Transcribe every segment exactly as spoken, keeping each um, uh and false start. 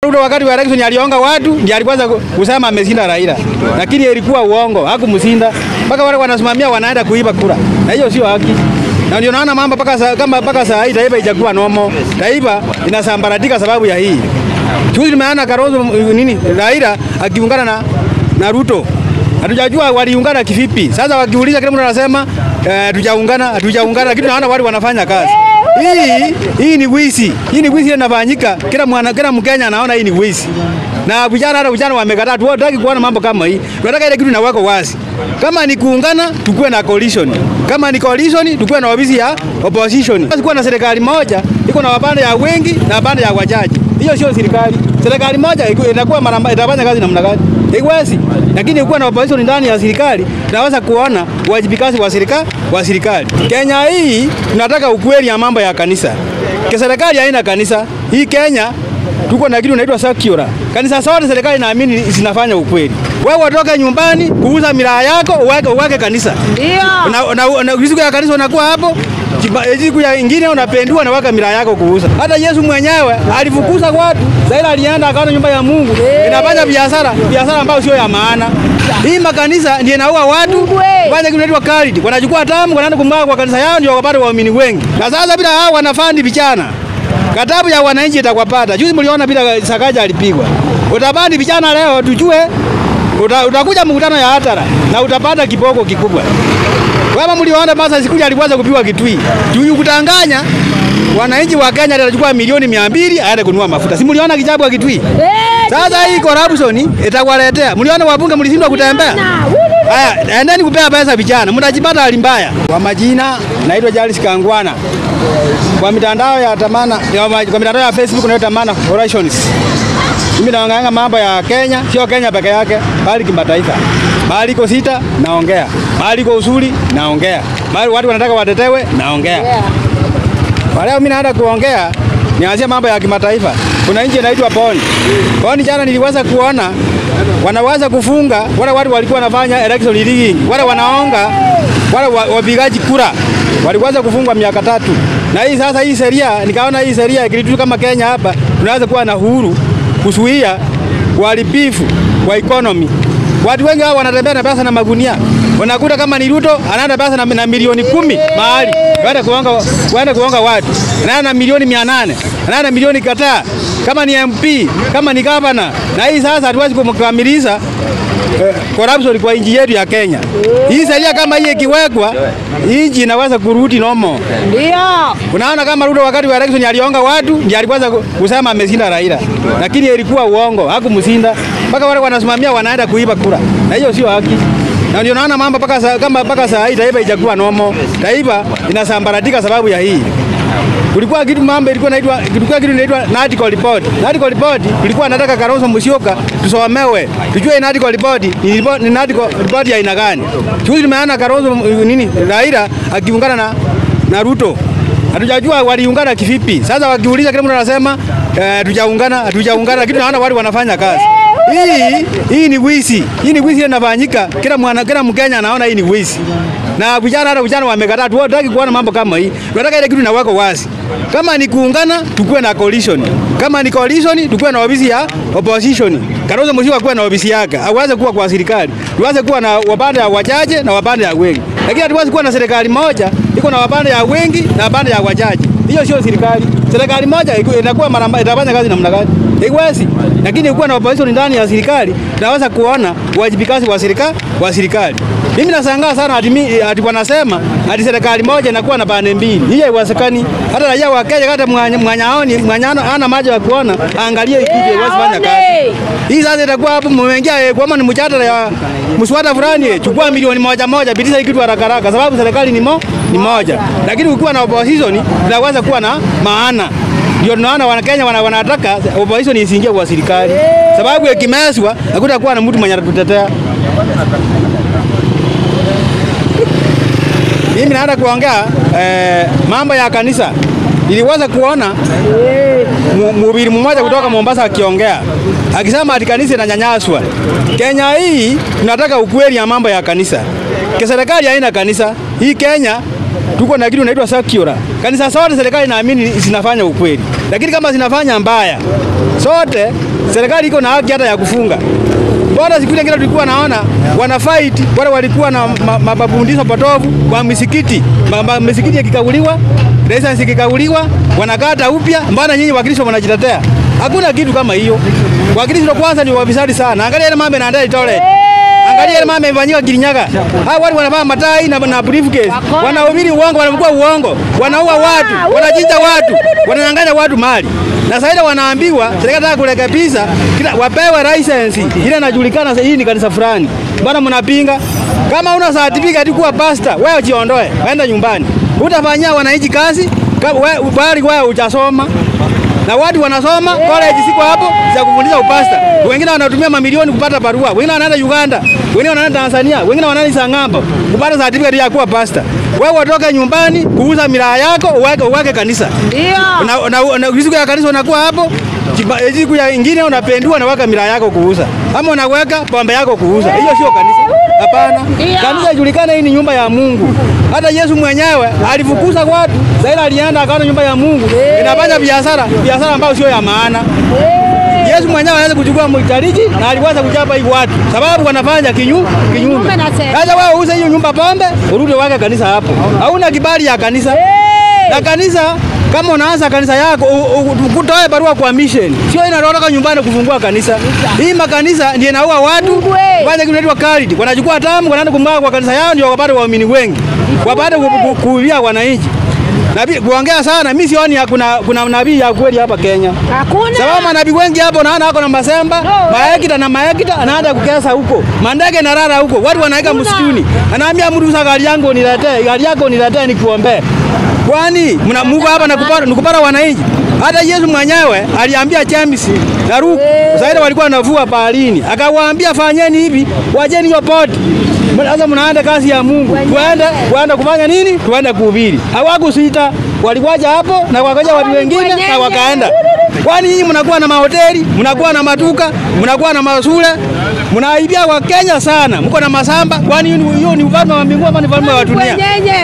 Ruto wakati wa election alionga watu, ndiye alikuanza kusema ameshinda Raila. Lakini ilikuwa uongo, hakumshinda. Mpaka wale wanasimamia wanaenda kuiba kura. Na hiyo sio haki. Na ndio naona mambo paka kama paka saa hii taifa haijakuwa nomo. Taifa inasambaratika sababu ya hii. Juzi tumeona Kalonzo nini Raila akiungana na na Ruto. Hatujajua waliungana kivipi. Sasa wakiuliza kila mtu anasema eh, tujaungana, hatujaungana, lakini naona wale wanafanya kazi. Hii hii ni wizi. Hii ni wizi inafanyika. Kila mwana kila Mkenya anaona hii ni wizi. Na vijana hata vijana wamekataa. Tunataka kuona mambo kama hii. Tunataka ile kitu na wako wazi. Kama ni kuungana tukue na coalition. Kama ni coalition tukue na ofisi ya opposition. Basi kuwa na serikali moja iko na wapande ya wengi na wapande ya wachache. Hiyo sio serikali. Serikali moja inakuwa mara itafanya kazi namna gani? Haiwezi. Lakini ukiwa na opposition ndani ya serikali tunaweza kuona uwajibikaji wa serikali wa serikali. Kenya hii tunataka ukweli ya mambo ya kanisa. Kwa serikali haina kanisa. Hii Kenya tuko na kitu inaitwa secular. Kanisa zote serikali inaamini zinafanya ukweli. Wewe utoke nyumbani kuuza miraa yako uweke uweke kanisa. Ndio. Na na siku ya kanisa unakuwa hapo. Siku ya nyingine unapendua na waka miraa yako kuuza. Hata Yesu mwenyewe alifukuza watu. Zaila alienda akaona nyumba ya Mungu. Inafanya biashara, biashara ambayo sio ya maana. Hii makanisa ndiye inaua watu. Fanya kitu inaitwa charity. Wanachukua tamu wanaenda kumwaga kwa kanisa yao ndio wakapata waumini wengi. Na sasa bila hao wanafandi vijana. Katabu ya wananchi itakwapata. Juzi mliona bila Sakaja alipigwa. Utabandi vijana leo tujue uta, utakuja mkutano ya hatara na utapata kiboko kikubwa. Kama mliona basa siku alianza kupigwa Kitui. Tuyu kutanganya wananchi wa Kenya watachukua milioni mia mbili aende kununua mafuta. Si mliona kijabu wa Kitui? Sasa hii corruption itakwaletea. Mliona wabunge mlishindwa kutembea? Haya, endeni kupea pesa vijana. Mtajipata hali mbaya. Kwa majina naitwa Charles Kangwana. Kwa mitandao ya Tamana, kwa mitandao ya Facebook naitwa Tamana Horizons. Mimi naongea mambo ya Kenya, sio Kenya peke yake, bali kimataifa. Bali iko sita naongea. Bali iko usuli naongea. Bali watu wanataka watetewe naongea. Wale mimi naenda kuongea nianzie mambo ya kimataifa. Kuna nchi inaitwa Poni. Poni jana niliweza kuona wanaweza kufunga wale watu walikuwa wanafanya election rigging. Wale wanaonga wale wapigaji kura waliweza kufungwa miaka tatu. Na hii sasa hii sheria nikaona hii sheria ikilitu kama Kenya hapa tunaweza kuwa na huru kuzuia uharibifu wa economy. Watu wengi hao wanatembea na pesa na magunia. Wanakuta kama ni Ruto anaenda pesa na, na milioni kumi mahali. Waenda kuonga waenda kuonga watu. Anaenda na milioni mia nane. Anaenda na milioni kadhaa. Kama ni M P, kama ni governor. Na hii sasa hatuwezi kumkamilisha eh, corruption kwa nchi yetu ya Kenya. Hii sheria kama hii ikiwekwa, nchi inaweza kurudi nomo. Ndio. Unaona kama Ruto wakati wa election alionga watu, ndiye alianza kusema ameshinda Raila. Lakini ilikuwa uongo, hakumshinda. Mpaka wale wanasimamia wanaenda kuiba kura. Na hiyo sio haki. Na ndio naona mambo paka kama paka saa hii taifa haijakuwa nomo. Taifa inasambaratika sababu ya hii. Kulikuwa kitu mambo ilikuwa inaitwa kilikuwa kitu inaitwa article report. Article report tulikuwa nataka Kalonzo Musyoka tusomewe. Tujue article report ni article report ya aina gani. Juzi tumeona Kalonzo nini Raila akiungana na na Ruto. Hatujajua waliungana kivipi. Sasa wakiuliza kila mtu anasema eh, tujaungana, hatujaungana, lakini naona wale wanafanya kazi. Hii hii ni wizi. Hii ni wizi inafanyika. Kila mwana kila Mkenya anaona hii ni wizi. Na vijana hata vijana wamekataa. Tunataka kuona mambo kama hii. Tunataka ile kitu na wako wazi. Kama ni kuungana tukue na coalition. Kama ni coalition tukue na ofisi ya opposition. Kalonzo Musyoka kuwa na ofisi yake. Hawezi kuwa kwa serikali. Tuanze kuwa na wapande ya wachache na wapande ya wengi. Lakini hatuwezi kuwa na serikali moja iko na wapande ya wengi na wapande ya wachache. Hiyo sio serikali. Serikali moja inakuwa mara mbaya itafanya kazi namna gani? Haiwezi. Lakini ukiwa na opposition ndani ya serikali tunaweza kuona uwajibikaji wa serikali wa serikali. Mimi nashangaa sana ati ati wanasema ati serikali moja inakuwa na pande mbili. Hiyo haiwezekani. Hata raia wa Kenya hata mwanyaoni mwanyano ana maji ya kuona angalie ikuje wasifanya kazi. Hii sasa itakuwa hapo mmeingia kwa ni mjadala ya mswada fulani chukua milioni moja moja bidisa kitu haraka haraka sababu serikali ni mo ni moja. Lakini ukiwa na opposition tunaweza kuwa na maana. Ndio tunaona Wanakenya wana wanataka opposition isiingie kwa serikali. Sababu ikimeswa hakutakuwa na mtu mwenye atatutetea. Mimi naenda kuongea eh, mambo ya kanisa. Niliweza kuona mhubiri mmoja kutoka Mombasa akiongea. Akisema ati kanisa inanyanyaswa. Kenya hii tunataka ukweli ya mambo ya kanisa. Kwa serikali haina kanisa. Hii Kenya tuko na kitu inaitwa secular. Kanisa zote serikali inaamini zinafanya ukweli. Lakini kama zinafanya mbaya, sote serikali iko na haki hata ya kufunga. Bora siku ile kile tulikuwa naona wana fight wale walikuwa na mababundisho potovu kwa misikiti. Misikiti ikikaguliwa, license ikikaguliwa, wanakata upya, mbona nyinyi wakristo wanajitetea? Hakuna kitu kama hiyo. Wakristo kwanza ni wabisadi sana. Angalia ile mambo inaandaa itole. Angalia ile mambo imefanywa Kirinyaga. Hao watu wanavaa matai na na briefcase. Wanahubiri uongo, wanamkua uongo, wanaua watu, wanachinja watu, wananyang'anya watu mali. Na sasa wanaambiwa serikali nataka kurekebisha kila wapewe license ile inajulikana hii ni kanisa fulani. Bwana mnapinga. Kama una certificate kuwa pastor, wewe jiondoe, waenda nyumbani. Utafanyia wananchi kazi wewe bali wewe hujasoma. Na watu wanasoma college siko hapo za kufundisha upasta. Wengine wanatumia mamilioni kupata barua. Wengine wanaenda Uganda, wengine wanaenda Tanzania, wengine wanaenda Sang'ambo kupata certificate ya kuwa pastor. Wewe utoke nyumbani kuuza miraa yako uweke uweke kanisa. Ndio. Na na siku ya kanisa unakuwa hapo, siku ya nyingine unapendua na weka miraa yako kuuza. Ama unaweka pombe yako kuuza. Hiyo sio kanisa. Hapana. Kanisa ijulikane hii ni nyumba ya Mungu. Hata Yesu mwenyewe alifukuza watu. Zaila alienda akaona nyumba ya Mungu. Inafanya biashara, biashara ambayo sio ya maana. Yesu mwenyewe anaweza kuchukua mwitariji na aliweza kuchapa hivi watu. Sababu wanafanya kinyu, kinyume. Sasa wewe uuze hiyo nyumba pombe, urudi wake kanisa hapo. Hauna kibali ya kanisa. Na kanisa kama unaanza kanisa yako kutoa barua kwa mission. Sio inaondoka nyumbani kufungua kanisa. Hii makanisa ndiye inaua watu. Fanya kitu inaitwa charity. Wanachukua tamu wanaenda kumwaga kwa kanisa yao ndio wapate waamini wengi. Wapate kuhubia wananchi. Nabii kuongea sana mimi sioni hakuna kuna nabii ya kweli hapa Kenya. Hakuna. Sababu nabii wengi hapo naona hako na masemba, maekita na maekita anaenda kukesa huko. Mandege na rara huko. Watu wanaika msituni. Anaambia mtu usa gari yangu niletee, gari yako niletee nikuombe. Kwani mna Mungu hapa nakupata nikupata wananchi. Hata Yesu mwenyewe aliambia James na Luke, sasa walikuwa wanavua baharini. Akawaambia fanyeni hivi, wajeni hiyo boti. Sasa mnaenda kazi ya Mungu. Tuende, tuende kufanya nini? Tuende kuhubiri. Hawakusita, walikuja hapo na wakaja watu wengine na wakaenda. Kwani nyinyi mnakuwa na mahoteli, mnakuwa na maduka, mnakuwa na mashule, mnaibia wa Kenya sana. Mko na masamba. Kwani hiyo ni ufalme wa mbinguni ama ni ufalme wa dunia?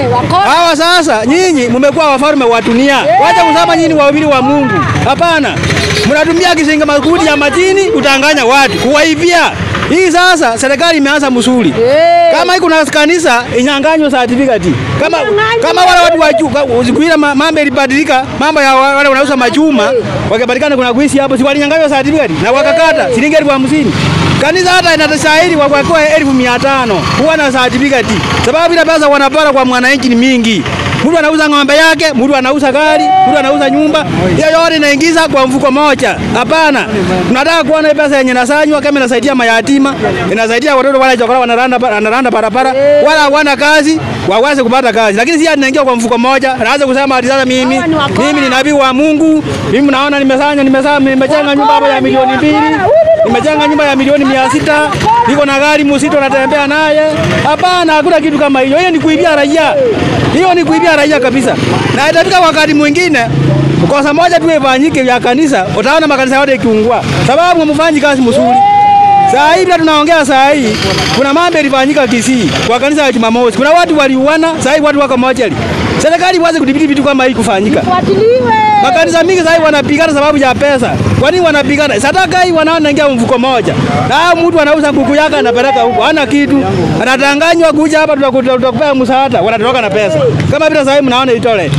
Hawa sasa nyinyi mmekuwa wafalme wa dunia. Wacha kusema nyinyi wahubiri wa Mungu. Hapana. Mnatumia kisinga makundi ya majini kutanganya watu, kuwaibia. Hii sasa serikali imeanza msuri. Kama hii kuna kanisa inyang'anywe certificate. Kama kama wale watu wa juu usikuira mambo ilibadilika, mambo ya wale wanauza machuma, wakapatikana kuna kuishi hapo, si walinyang'anywa certificate na wakakata shilingi elfu hamsini. Kanisa hata inatastahili kwa elfu mia tano kuwa na certificate. Sababu ile pesa wanapata kwa mwananchi ni mingi. Mtu anauza ng'ombe yake, mtu anauza gari, mtu anauza nyumba. Hiyo yote inaingiza kwa mfuko moja. Hapana. Tunataka kuona pesa yenye nasanywa kama inasaidia mayatima, inasaidia watoto wale chakula wanaranda wanaranda barabara, wala hawana kazi, waweze kupata kazi. Lakini si inaingia kwa mfuko moja. Anaanza kusema ati sasa mimi, mimi ni nabii wa Mungu. Mimi naona nimesanya, nimesanya, nimejenga nyumba hapa ya milioni mbili. Nimejenga nyumba ya milioni mia sita. Niko na gari msito natembea naye. Hapana, hakuna kitu kama hiyo. Hiyo ni kuibia raia. Hiyo ni kuibia raia kabisa. Na itafika wakati mwingine kosa moja tu ifanyike ya kanisa, utaona makanisa yote yakiungua. Sababu mfanyi kazi mzuri. Saa hii bila tunaongea saa hii kuna mambo yalifanyika Kisii kwa kanisa la Jumamosi. Kuna watu waliuana, saa hii watu wako moja. Serikali ianze kudhibiti vitu kama hii kufanyika. Ifuatiliwe. Makanisa mingi sasa wanapigana sababu ya pesa. Kwa nini wanapigana? Sadaka hii wanaona ingia mfuko moja. Na mtu anauza kuku yake anapeleka huko. Hana kitu. Anadanganywa kuja hapa tutakupea msaada. Wanatoka na pesa. Kama vile sasa mnaona itole.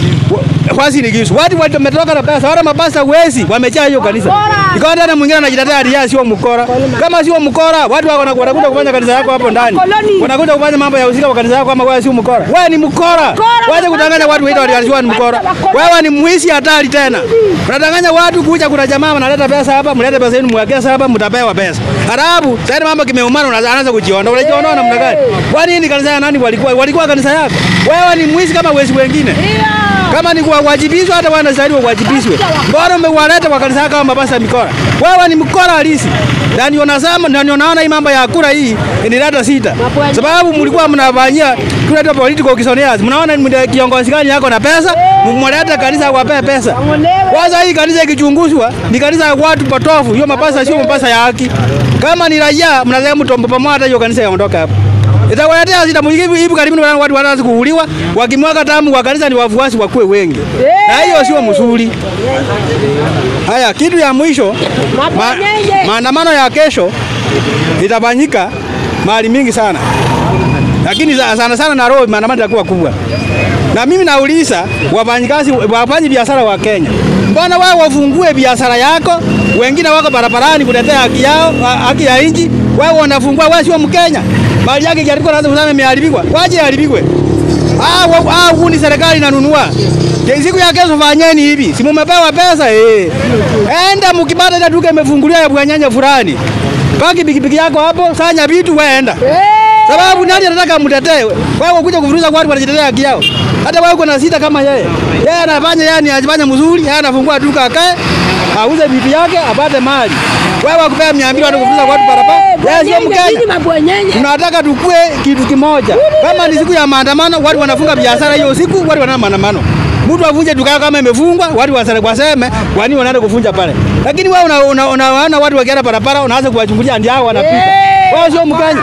Kwasi ni kisu. Watu wametoka na pesa. Wala mabasa wezi wamejaa hiyo kanisa. Ikawa tena mwingine anajitetea ati sio mkora. Kama sio mkora, watu wako wanakuja kufanya kanisa yako hapo ndani. Wanakuja kufanya mambo ya usika kwa kanisa yako kama wewe sio mkora. Wewe ni mkora. Waje kudanganya watu wetu walianzwa ni mkora. Wewe ni mwizi hatari tena. Unadanganya watu kuja kuna jamaa wanaleta pesa hapa, mlete pesa yenu mwekeza hapa mtapewa pesa. Halafu sasa mambo kimeumana unaanza kujiondoa. Unajiondoa namna gani? Kwa nini kanisa ya nani walikuwa walikuwa kanisa yako? Wewe ni mwizi kama wezi wengine. Kama ni kuwajibishwa hata wanastahili wajibishwe. Bora umewaleta kwa kanisa kama mabasa mikora. Wewe ni mkora halisi. Na ndio nasema na ndio naona hii mambo ya kura hii inaleta sita. Sababu mlikuwa mnafanyia tunaita political kisonias. Mnaona kiongozi gani yako na pesa, mmleta kanisa wape pesa. Kwanza hii kanisa ikichunguzwa ni kanisa ya watu potofu. Hiyo mapasa sio mapasa ya haki. Kama ni raia mnasema mtombo pamoja hata hiyo kanisa yaondoka hapo. Itawaletea shida hivi hivi karibu watu wanaanza kuuliwa, wakimwaga damu wa kanisa ni wafuasi wakue wengi. Na hiyo sio mzuri. Haya, kitu ya mwisho, ma, maandamano ya kesho itafanyika mahali mingi sana. Lakini sana sana Nairobi maandamano yatakuwa kubwa. Na mimi nauliza wafanyikazi wafanyi biashara wa Kenya, mbona wao wafungue biashara yako, wengine wako barabarani kutetea haki yao, haki ya nchi, wao wanafungua, wao sio Mkenya. Mali yake ikiharibika lazima useme imeharibikwa. Waje iharibikwe. Ah, ah, huni serikali inanunua. Siku ya kesho fanyeni hivi. Si mmepewa pesa eh. Enda mkipata ile duka imefunguliwa ya bwanyanya fulani. Paki pikipiki yako hapo, sanya vitu waenda. Sababu nani anataka mtetee? Wao kuja kuvuruza watu wanajitetea haki yao. Hata wao kuna sita kama yeye. Yeye anafanya yani ajifanya mzuri, yeye anafungua duka akae, auze vitu yake, apate mali. Wewe wakupea mia mbili watu kuvuruza watu barabara. Yeye sio Mkenya. Tunataka tukue kitu kimoja. Kama ni siku ya maandamano, watu wanafunga biashara hiyo siku, watu wanaenda maandamano. Mtu avunje duka kama imefungwa, watu waseme kwa nini wanaenda kuvunja pale. Lakini wewe unaona una, una, watu wakienda barabara unaanza kuwachungulia ndio hao wanapita. Wao sio Mkenya.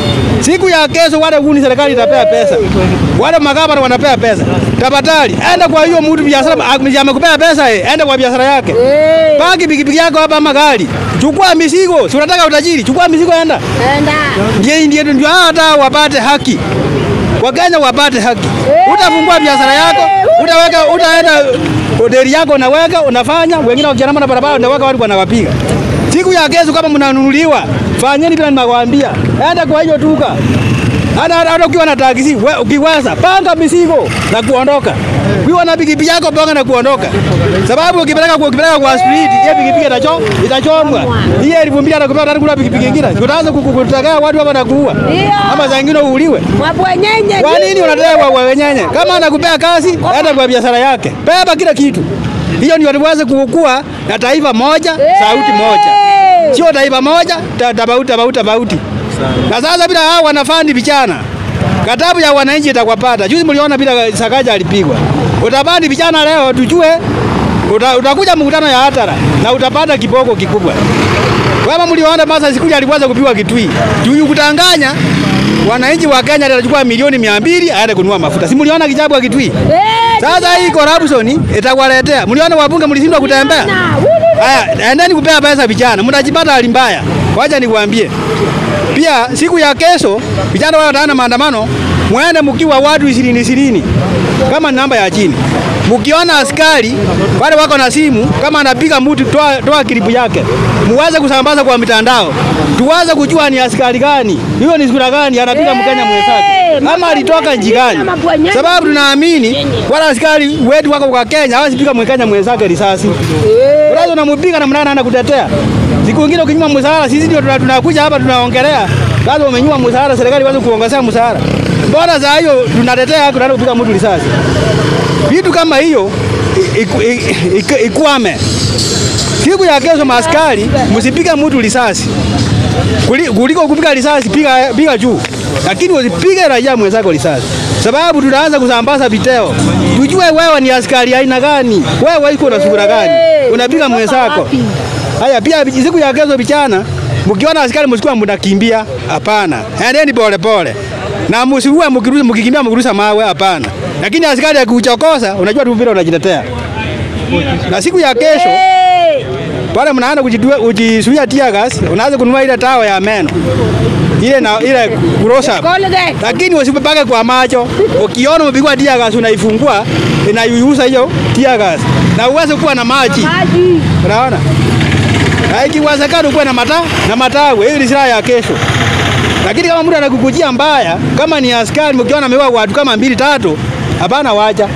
Siku ya kesho wale huni serikali itapea pesa. Wale magavana wanapea pesa. Tafadhali enda kwa hiyo mtu biashara amekupea pesa eh, enda kwa biashara yake. Paki pikipiki yako hapa magari. Chukua mizigo, si unataka utajiri, chukua mizigo enda. Enda. Ndiye ndiye ndio hata wapate haki. Wakenya wapate haki. Utafungua biashara yako, utaweka utaenda hoteli yako unaweka, unafanya, wengine wakiandamana na barabara unaweka watu wanawapiga. Siku ya kesho kama mnanunuliwa, fanyeni bila nimewaambia. Enda kwa hiyo duka. Hata hata ukiwa na taxi, ukiweza panga mizigo na kuondoka. Ukiwa na pikipiki yako panga na kuondoka. Sababu ukipeleka kwa ukipeleka kwa street, hiyo pikipiki itacho itachomwa. Hiyo elfu mbili anakupa hata kuna pikipiki nyingine. Utaanza kukutaka watu hapa na kuua. Ama zingine uuliwe. Wabwenyenye. Kwa nini unataka wabwenyenye? Kama anakupea kazi, enda kwa biashara yake. Beba kila kitu. Hiyo ndio tuweze kukua na taifa moja, sauti moja. Sio taifa moja, tabauti tabauti tabauti. Na sasa bila hao wanafandi vijana. Katabu ya wananchi itakwapata. Juzi mliona bila Sakaja alipigwa. Utabandi vijana leo tujue uta, utakuja mkutano ya hatara na utapata kiboko kikubwa. Kama mliona basa siku alianza kupigwa Kitui. Juu kutanganya wananchi wa Kenya watachukua milioni mia mbili aende kununua mafuta. Si mliona kijabu wa Kitui? Sasa hii corruption itakwaletea. Mliona wabunge mlishindwa kutembea? Haya, endeni kupea pesa vijana. Mtajipata hali mbaya. Wacha nikwambie. Pia siku ya kesho vijana wao wataana maandamano, muende mkiwa watu ishirini ishirini kama namba ya chini. Mkiona askari wale wako na simu kama anapiga mtu, toa toa klipu yake. Muanze kusambaza kwa mitandao. Tuanze kujua ni askari gani. Hiyo ni sura gani anapiga Mkenya mwenzake. Kama alitoka nchi gani. Sababu tunaamini wale askari wetu wako kwa Kenya hawasipiga Mkenya mwenzake risasi. Unaweza unampiga na mnana anakutetea. Siku nyingine ukinyima mshahara sisi ndio tunakuja hapa tunaongelea. Lazima umenyima mshahara serikali ianze kuongezea mshahara. Mbona za hiyo tunatetea haki tunaenda kupiga mtu risasi. Vitu kama hiyo ikwame. Siku ya kesho maaskari msipige mtu risasi. Kuliko kupiga risasi piga piga juu. Lakini usipige raia mwenzako risasi. Sababu tunaanza kusambaza viteo. Tujue wewe ni askari aina gani? Wewe uko na sura gani? Unapiga mwenzako. Haya pia siku ya kesho vijana mkiona askari msikuwa mnakimbia, hapana. Endeni pole pole. Na msiue mkiruhusu mkikimbia mkiruhusa mawe, hapana. Lakini askari akikuchokoza unajua tu vile unajitetea. Na siku ya kesho pale mnaanza kujisuia tear gas, unaanza kununua ile tawa ya meno. Ile na ile kurosa. Lakini usipake kwa macho. Ukiona umepigwa tear gas unaifungua, inayuyusa hiyo tear gas. Na uweze kuwa na maji. Unaona? Haikiwezekana kuwa na mata na matawe, hii ni silaha ya kesho. Lakini kama mtu anakukujia mbaya, kama ni askari mkiona ameua watu kama mbili tatu, hapana wacha.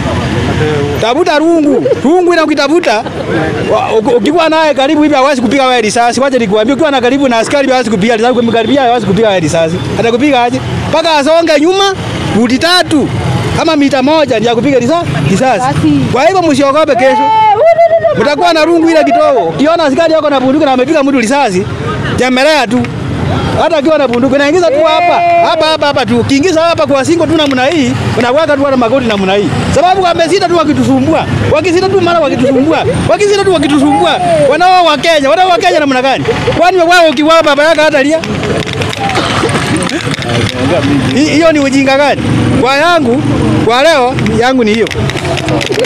Tafuta rungu, rungu ina ukitafuta, ukikuwa naye karibu hivi hawezi kupiga wewe risasi. Wacha nikwambie ukiwa na karibu na askari hawezi kupiga risasi, kumkaribia hawezi kupiga wewe risasi. Atakupiga aje? Paka asonge nyuma, futi tatu, kama mita moja ndio kupiga risasi. Kwa hivyo msiogope kesho. Mtakuwa na rungu ile kidogo. Ukiona askari yako na bunduki na amepiga mtu risasi, jemelea tu. Hata akiwa na bunduki naingiza tu hapa. Hapa hapa hapa tu. Kiingiza hapa kwa singo tu namna hii, unaweka tu na magoti namna hii. Sababu wamesita tu wakitusumbua. Wakisita tu mara wakitusumbua. Wakisita tu wakitusumbua. Wanao wa Kenya, wanao wa Kenya namna gani? Kwani wao ukiwa baba yako hata lia? Hiyo ni ujinga gani? Kwa yangu, kwa leo yangu ni hiyo.